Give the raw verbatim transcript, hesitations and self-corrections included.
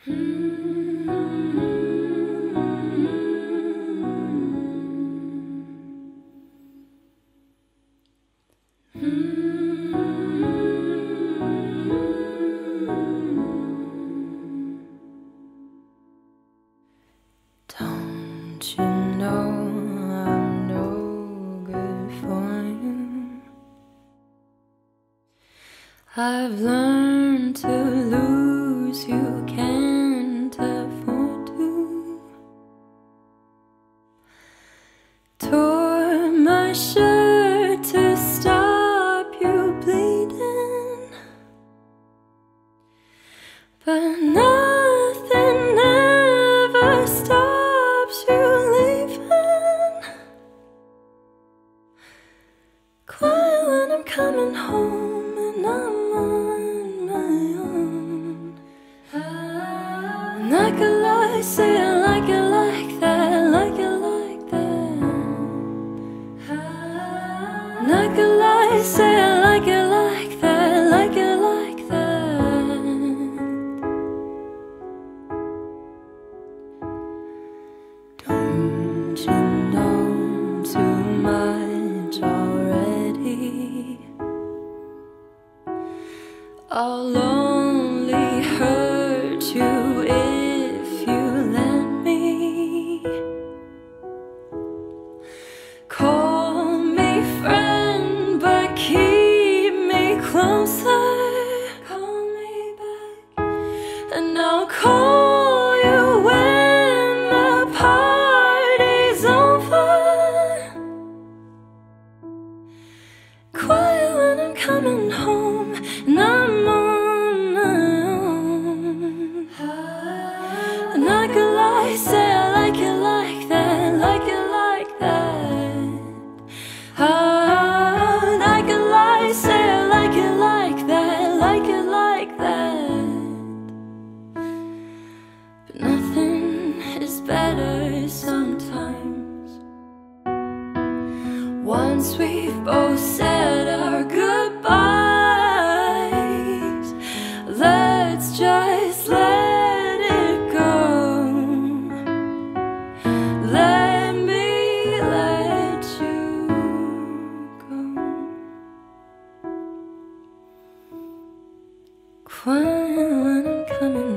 Don't you know I'm no good for you? I've learned to lose, you can't afford to. Tore my shirt to stop you bleeding, but nothing ever stops you leaving. Quiet when I'm coming home and I'm on my own. And I could lie, say I like it like that, like it like that. And I could lie, say I like it like that, like it like that. Don't you know too much already? I'll only hurt you if you let me. Call me friend, but keep me closer. Call me back, and I'll call you when the party's over. Quiet when I'm coming home and I'm on my own. And I could lie, say I like it like that, like it like that. Ah, and I could lie, say I like it like that, like it like that. But nothing is better sometimes. Once we've both said our goodbyes, let's just let it go. Let me let you go. Quiet when I'm coming